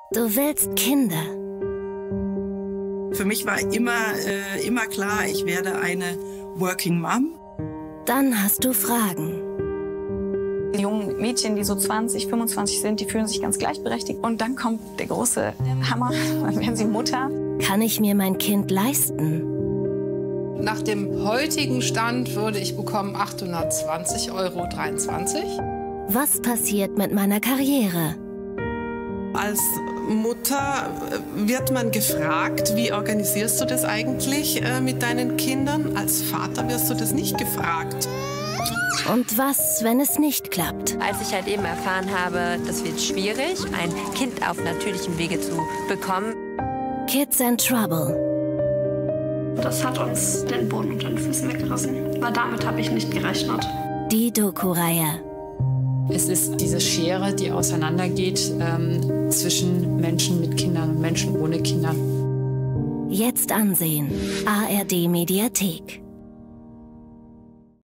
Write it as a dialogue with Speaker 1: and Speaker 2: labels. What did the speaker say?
Speaker 1: Du willst Kinder.
Speaker 2: Für mich war immer klar, ich werde eine Working Mom.
Speaker 1: Dann hast du Fragen.
Speaker 3: Die jungen Mädchen, die so 20, 25 sind, die fühlen sich ganz gleichberechtigt. Und dann kommt der große Hammer, dann werden sie Mutter.
Speaker 1: Kann ich mir mein Kind leisten?
Speaker 4: Nach dem heutigen Stand würde ich bekommen 820,23 €.
Speaker 1: Was passiert mit meiner Karriere?
Speaker 5: Als Mutter wird man gefragt, wie organisierst du das eigentlich mit deinen Kindern? Als Vater wirst du das nicht gefragt.
Speaker 1: Und was, wenn es nicht klappt?
Speaker 6: Als ich halt eben erfahren habe, das wird schwierig, ein Kind auf natürlichem Wege zu bekommen.
Speaker 1: Kids and Trouble.
Speaker 7: Das hat uns den Boden unter den Füßen weggerissen, weil damit habe ich nicht gerechnet.
Speaker 1: Die Doku-Reihe.
Speaker 8: Es ist diese Schere, die auseinandergeht zwischen Menschen mit Kindern und Menschen ohne Kinder.
Speaker 1: Jetzt ansehen. ARD Mediathek.